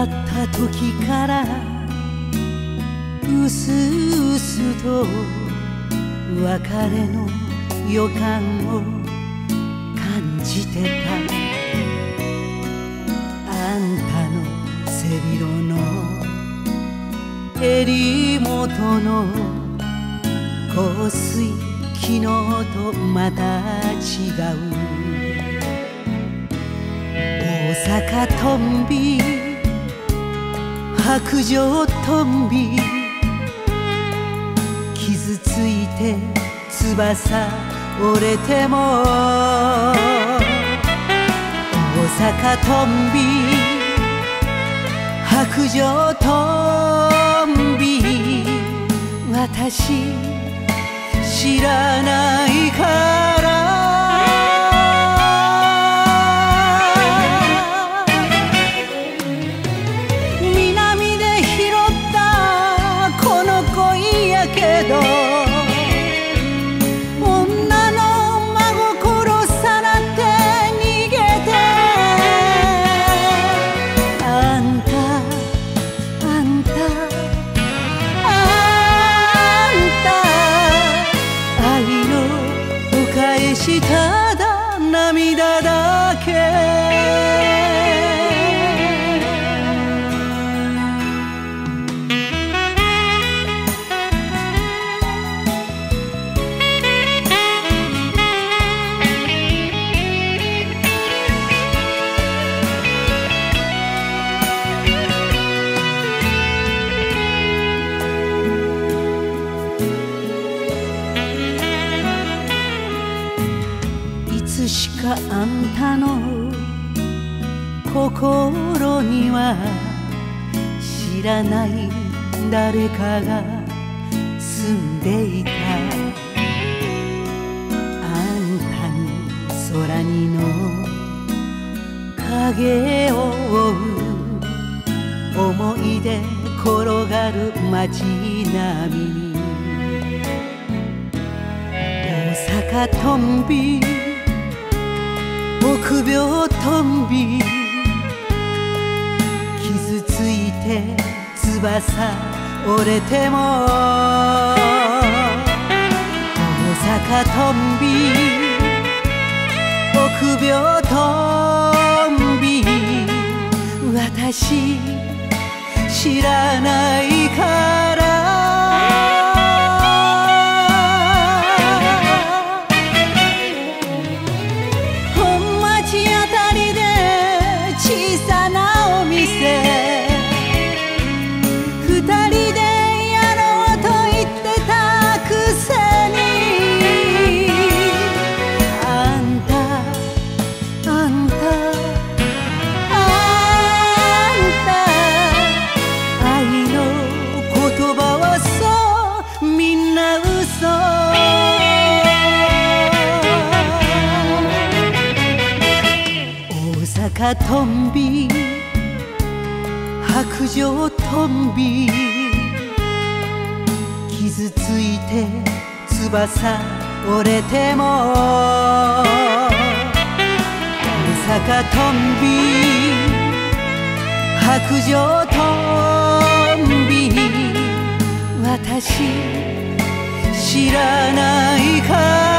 会った時からうすうすと別れの予感を感じてた。あんたの背広の襟元の香水、昨日とまた違う。大阪トンビ、白状トンビ、傷ついて翼折れても大阪トンビ、白状トンビ、私知らないから南で拾ったこの恋やけど女の真心さらって逃げてあんたただ涙だけ。いつしかあんたの心には知らない誰かが住んでいた。あんたに空にの影を追う思い出転がる街並みに大阪トンビ、臆病トンビ、傷ついて翼折れても大阪トンビ、臆病トンビ、私知らないから大阪トンビ、白状トンビ、傷ついて翼折れても大阪トンビ、白状トンビ、私知らないか